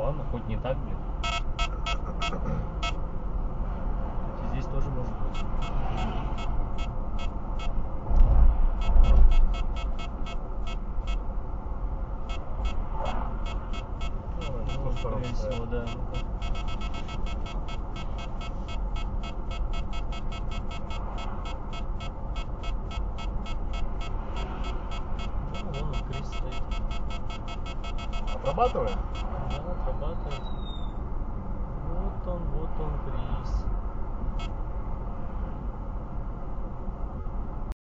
ладно, хоть не так, блин. Кстати, здесь тоже может быть. Ну, скорее всего, да. Ну, вон он, Крис стоит. Отрабатывает? Да, отрабатывает. Вот он, Крис.